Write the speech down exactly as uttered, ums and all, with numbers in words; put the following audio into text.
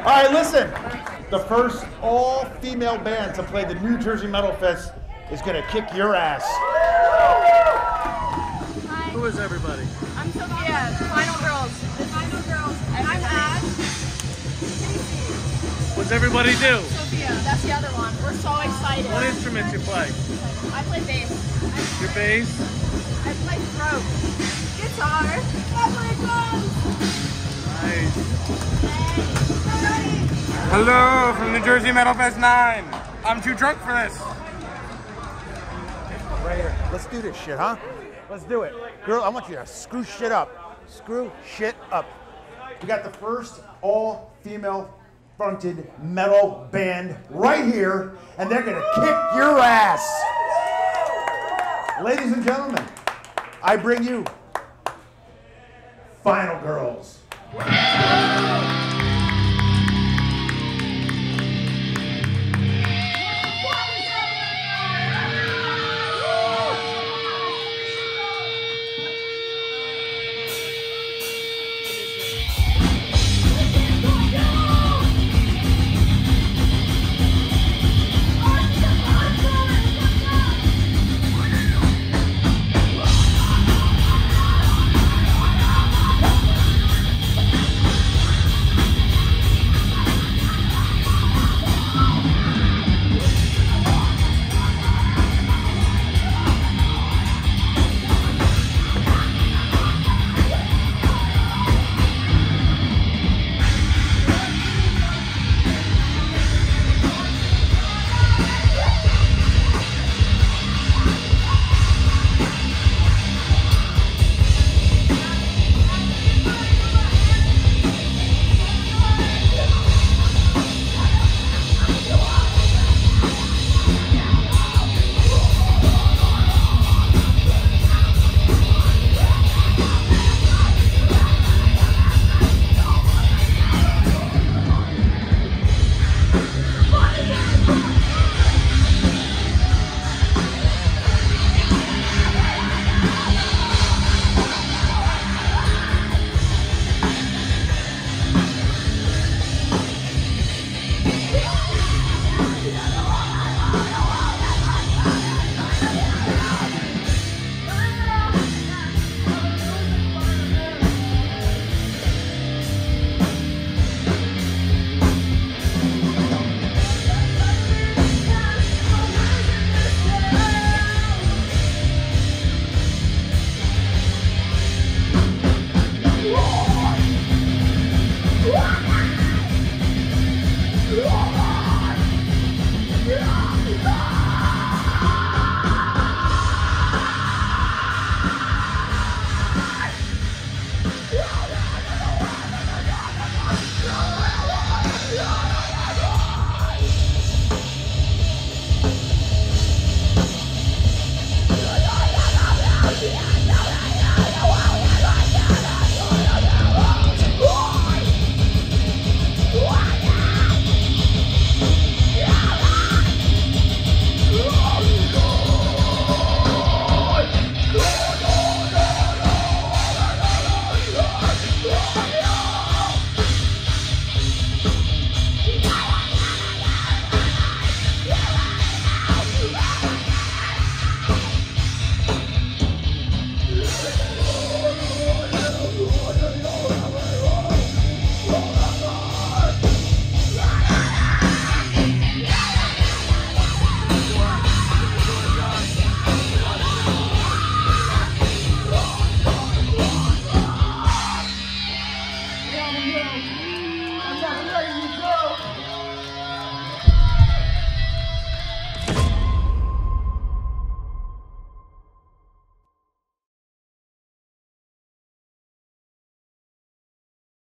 All right, listen. The first all-female band to play the New Jersey Metal Fest is going to kick your ass. Hi. Who is everybody? I'm Sophia, Final Girls. The Final Girls. And I'm Ash. What's everybody do? Sophia, that's the other one. We're so excited. What instruments you play? I play bass. Your bass? I play throat. Guitar. I play drums. Nice. Hello from New Jersey Metal Fest nine. I'm too drunk for this. Right here. Let's do this shit, huh? Let's do it. Girl, I want you to screw shit up. Screw shit up. We got the first all-female fronted metal band right here, and they're gonna kick your ass. Ladies and gentlemen, I bring you Final Girls.